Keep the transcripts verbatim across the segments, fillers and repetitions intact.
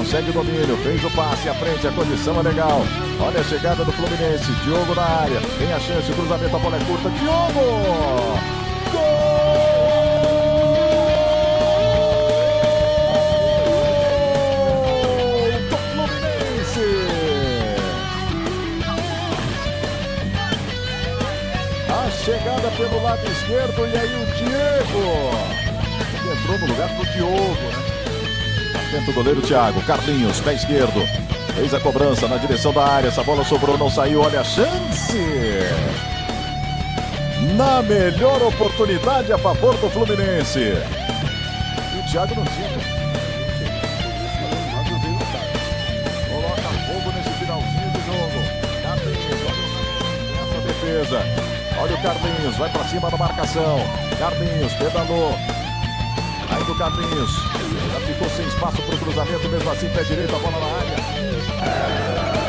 consegue o domínio, fez o passe à frente, a condição é legal. Olha a chegada do Fluminense, Diogo na área, tem a chance, o cruzamento, a bola é curta, Diogo! Gol do Fluminense! A chegada pelo lado esquerdo e aí o Diego! Ele entrou no lugar do Diogo, né? Tenta o goleiro Thiago, Carlinhos, pé esquerdo. Fez a cobrança na direção da área. Essa bola sobrou, não saiu. Olha a chance! Na melhor oportunidade a favor do Fluminense. E o Thiago não tinha. Coloca fogo nesse finalzinho do jogo. Carlinhos, olha essa defesa. Olha o Carlinhos, vai pra cima da marcação. Carlinhos, pedalou. Aí do Carlinhos, já ficou sem espaço para o cruzamento, mesmo assim pé direito, a bola na área.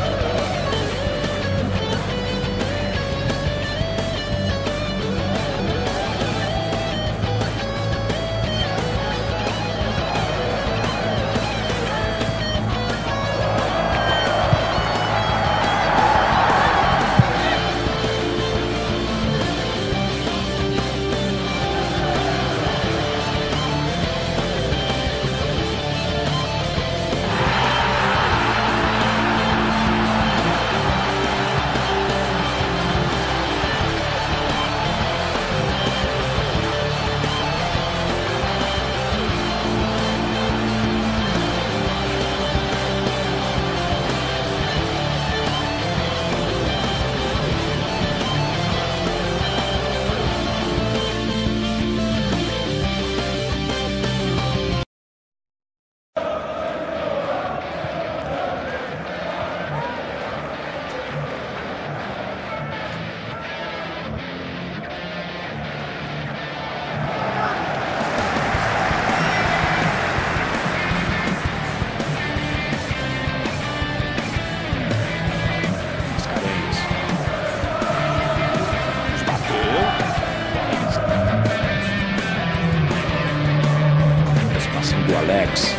Do Alex.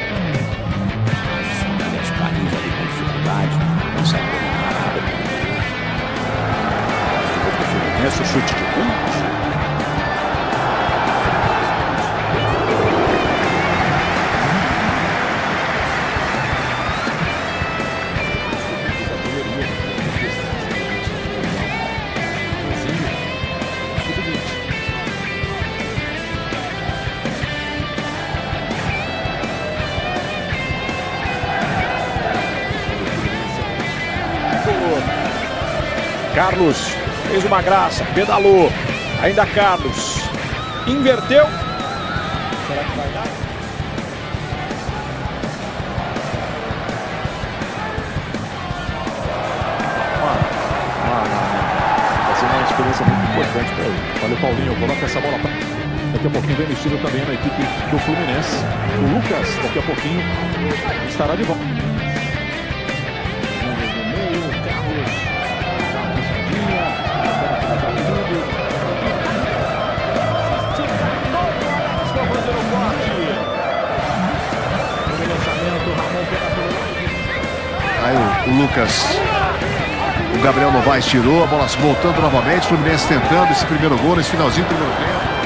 Os carinhos ali com dificuldade. Não consegue dominar nada. O Fluminense, o chute de canto. Carlos fez uma graça, pedalou, ainda Carlos, inverteu. Será que vai dar? Vai ser uma experiência muito importante para ele. Olha o Paulinho, coloca essa bola para... Daqui a pouquinho vem mexido também na equipe do Fluminense. O Lucas, daqui a pouquinho, estará de volta. Aí o, o Lucas, o Gabriel Novaes tirou, a bola voltando novamente, o Fluminense tentando esse primeiro gol nesse finalzinho do primeiro tempo.